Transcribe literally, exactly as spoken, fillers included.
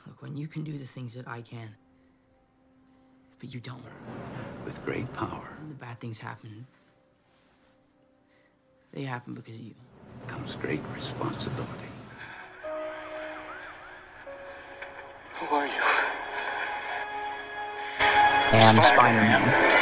Look, when you can do the things that I can, but you don't. With great power And the bad things happen. They happen because of you. comes great responsibility. Who are you? And Spider-Man.